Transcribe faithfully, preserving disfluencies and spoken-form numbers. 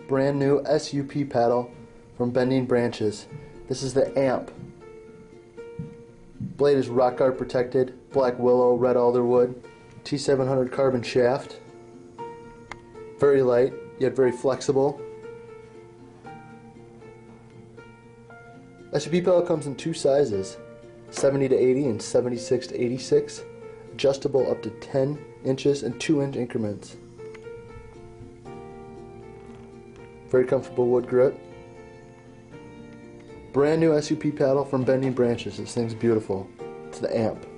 brand new S U P paddle from Bending Branches. This is the Amp. Blade is Rockgard protected, black willow, red alder wood, T seven hundred carbon shaft. Very light, yet very flexible. S U P paddle comes in two sizes, seventy to eighty and seventy-six to eighty-six, adjustable up to ten inches and two inch increments. Very comfortable wood grip. Brand new S U P paddle from Bending Branches. This thing's beautiful. It's the Amp.